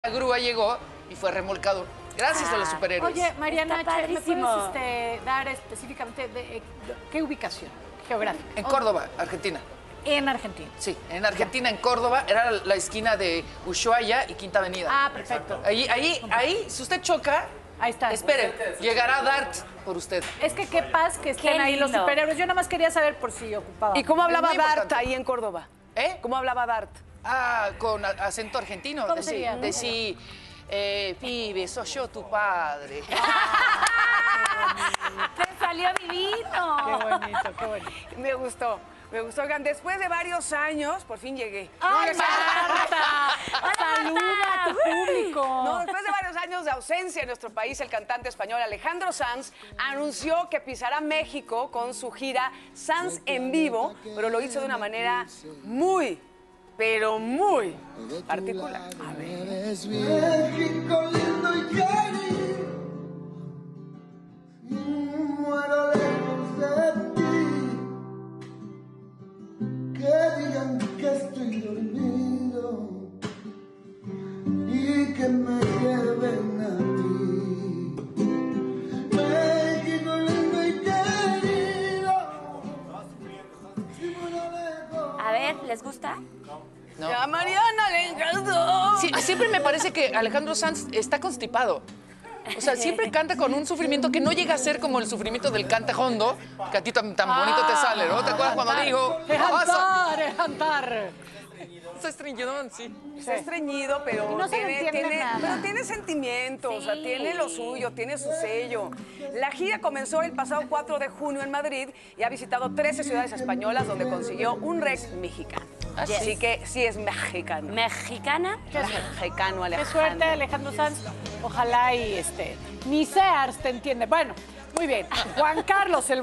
La grúa llegó y fue remolcado. Gracias a los superhéroes. Oye, Mariana, Está ¿me puedes padrísimo. dar específicamente qué ubicación geográfica? En Córdoba, Argentina. En Argentina. Sí, en Argentina, en Córdoba, era la esquina de Ushuaia y Quinta Avenida. Ah, perfecto. Ahí, si usted choca, Ahí está. espere, llegará Dart por usted. Es que qué paz que estén Qué ahí los lindo. superhéroes. Yo nada más quería saber por si ocupaba. ¿Y cómo hablaba muy Dart importante. ahí en Córdoba? ¿Eh? ¿Cómo hablaba Dart? Ah, con acento argentino. ¿Cómo sería? Decí, pibe, soy yo tu padre. ¡Te salió divino! Qué bonito, qué bonito. Me gustó. Oigan, después de varios años, por fin llegué. ¡Ay, No, Marta! ¡Saluda a tu público! No, después de varios años de ausencia en nuestro país, el cantante español Alejandro Sanz anunció que pisará México con su gira Sanz en vivo, pero lo hizo de una manera muy, pero muy particular. A ver. Eres México lindo y querido, muero lejos de ti. Que digan que estoy dormido y que me lleven a ti. México lindo y querido, muero lejos. A ver, ¿les gusta? No. Ya, Mariana, le encantó. Sí, siempre me parece que Alejandro Sanz está constipado. O sea, siempre canta con un sufrimiento que no llega a ser como el sufrimiento del cante hondo, que a ti tan bonito te sale, ¿no? ¿Te acuerdas cuando dijo? ¡Es cantar! Está estreñidón, sí. Está estreñido, pero, Y no se le entiende nada. pero tiene sentimientos, o sea, Sí. tiene lo suyo, tiene su sello. La gira comenzó el pasado 4 de junio en Madrid y ha visitado 13 ciudades españolas donde consiguió un Rex mexicano. Así que sí es mexicano. ¿Mexicana? Mexicano, Qué Alejandro. suerte, Alejandro Sanz. Ojalá y ni Sears te entiende. Bueno, muy bien. Juan Carlos, el